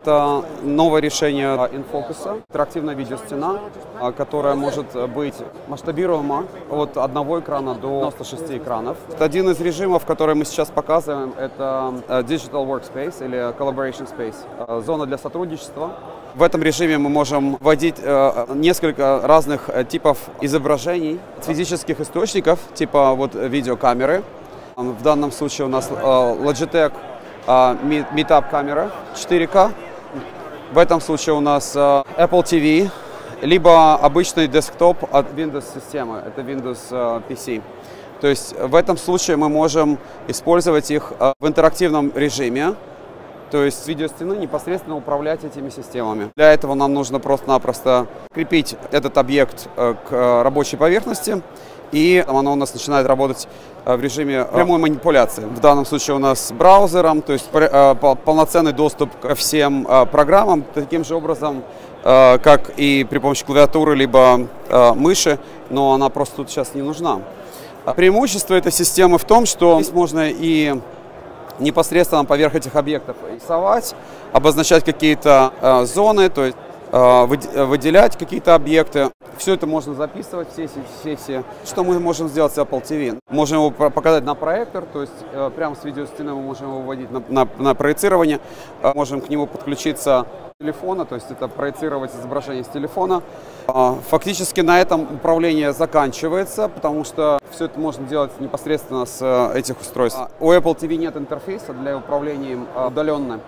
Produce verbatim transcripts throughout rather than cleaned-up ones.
Это новое решение InFocus, интерактивная видеостена, которая может быть масштабируема от одного экрана до девяноста шести экранов. Один из режимов, который мы сейчас показываем, это Digital Workspace или Collaboration Space, зона для сотрудничества. В этом режиме мы можем вводить несколько разных типов изображений, физических источников, типа вот видеокамеры. В данном случае у нас Logitech Meetup камера четыре ка. В этом случае у нас Apple ти ви, либо обычный десктоп от Windows системы, это Windows пи си. То есть в этом случае мы можем использовать их в интерактивном режиме, то есть с видеостены непосредственно управлять этими системами. Для этого нам нужно просто-напросто крепить этот объект к рабочей поверхности, и оно у нас начинает работать в режиме прямой манипуляции. В данном случае у нас с браузером, то есть полноценный доступ ко всем программам, таким же образом, как и при помощи клавиатуры либо мыши, но она просто тут сейчас не нужна. Преимущество этой системы в том, что здесь можно и непосредственно поверх этих объектов рисовать, обозначать какие-то зоны, то есть выделять какие-то объекты. Все это можно записывать, все эти сессии. Что мы можем сделать с Apple ти ви? Можем его показать на проектор, то есть прямо с видеостены мы можем его вводить на, на, на проецирование. Можем к нему подключиться с телефона, то есть это проецировать изображение с телефона. Фактически на этом управление заканчивается, потому что все это можно делать непосредственно с этих устройств. У Apple ти ви нет интерфейса для управления им удаленно.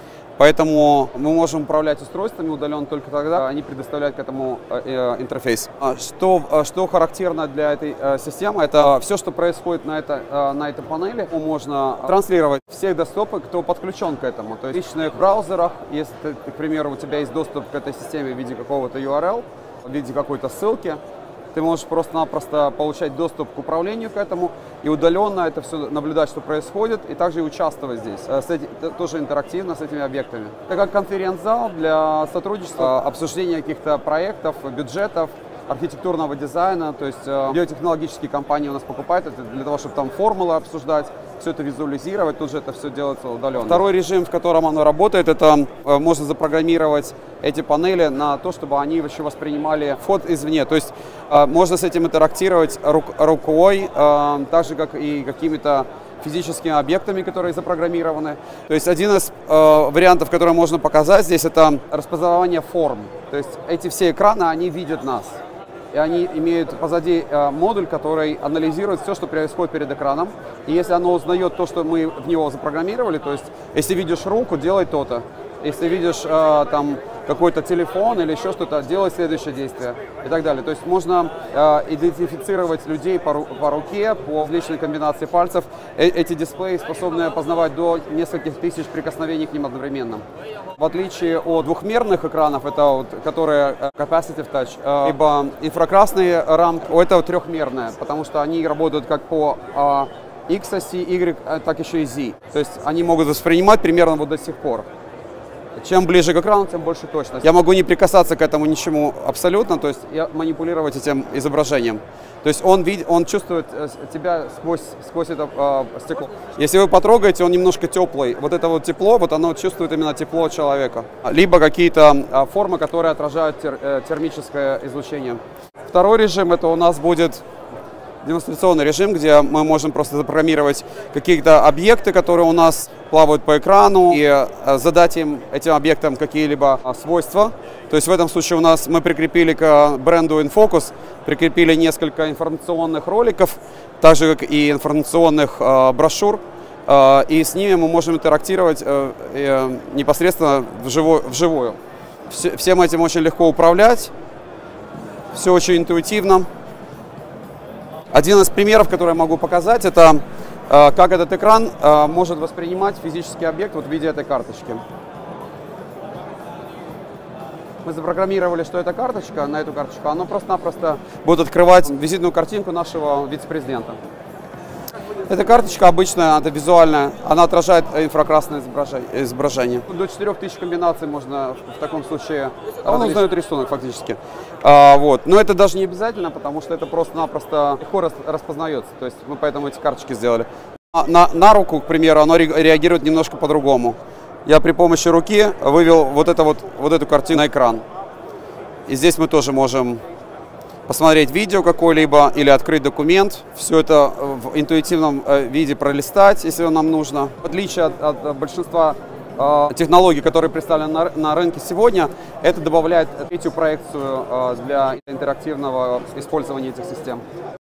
Поэтому мы можем управлять устройствами удаленно только тогда, они предоставляют к этому э, интерфейс. Что, что характерно для этой э, системы, это все, что происходит на, это, э, на этой панели, можно транслировать всех десктопы, кто подключен к этому. То есть в личных браузерах, если, ты, к примеру, у тебя есть доступ к этой системе в виде какого-то ю ар эл, в виде какой-то ссылки, ты можешь просто-напросто получать доступ к управлению к этому и удаленно это все наблюдать, что происходит, и также и участвовать здесь, с этим, тоже интерактивно с этими объектами. Это как конференц-зал для сотрудничества, обсуждения каких-то проектов, бюджетов, архитектурного дизайна, то есть биотехнологические компании у нас покупают это для того, чтобы там формулы обсуждать, все это визуализировать, тут же это все делается удаленно. Второй режим, в котором оно работает, это можно запрограммировать эти панели на то, чтобы они вообще воспринимали вход извне. То есть можно с этим интерактировать рук, рукой, так же как и какими-то физическими объектами, которые запрограммированы. То есть один из э, вариантов, который можно показать здесь, это распознавание форм. То есть эти все экраны, они видят нас. И они имеют позади э, модуль, который анализирует все, что происходит перед экраном. И если оно узнает то, что мы в него запрограммировали, то есть если видишь руку, делай то-то. Если видишь э, там какой-то телефон или еще что-то, делай следующее действие и так далее. То есть можно э, идентифицировать людей по, ру по руке, по личной комбинации пальцев. Э эти дисплеи способны опознавать до нескольких тысяч прикосновений к ним одновременно. В отличие от двухмерных экранов, это вот, которые capacitive touch, э, либо инфракрасные рамки, это вот трехмерные, потому что они работают как по э, X-оси, Y, так еще и Z. То есть они могут воспринимать примерно вот до сих пор. Чем ближе к экрану, тем больше точность. Я могу не прикасаться к этому ничему абсолютно, то есть я манипулировать этим изображением. То есть он, видит, он чувствует тебя сквозь, сквозь это э, стекло. Если вы потрогаете, он немножко теплый. Вот это вот тепло, вот оно чувствует именно тепло человека. Либо какие-то э, формы, которые отражают тер, э, термическое излучение. Второй режим, это у нас будет демонстрационный режим, где мы можем просто запрограммировать какие-то объекты, которые у нас плавают по экрану, и задать им, этим объектам, какие-либо свойства. То есть в этом случае у нас мы прикрепили к бренду InFocus, прикрепили несколько информационных роликов, так же как и информационных э, брошюр, э, и с ними мы можем интерактировать э, э, непосредственно вживую. вживую. Все, всем этим очень легко управлять, все очень интуитивно. Один из примеров, который я могу показать, это э, как этот экран э, может воспринимать физический объект вот в виде этой карточки. Мы запрограммировали, что эта карточка, на эту карточку, она просто-напросто будет открывать визитную картинку нашего вице-президента. Эта карточка обычная, это визуальная, она отражает инфракрасное изображение. До четырёх тысяч комбинаций можно в таком случае, он узнает рисунок фактически. А, вот. Но это даже не обязательно, потому что это просто-напросто легко распознается, то есть мы поэтому эти карточки сделали. На, на руку, к примеру, оно реагирует немножко по-другому. я при помощи руки вывел вот, это вот, вот эту картину на экран. И здесь мы тоже можем посмотреть видео какое-либо или открыть документ. Все это в интуитивном виде пролистать, если нам нужно. В отличие от, от большинства э, технологий, которые представлены на, на рынке сегодня, это добавляет третью проекцию э, для интерактивного использования этих систем.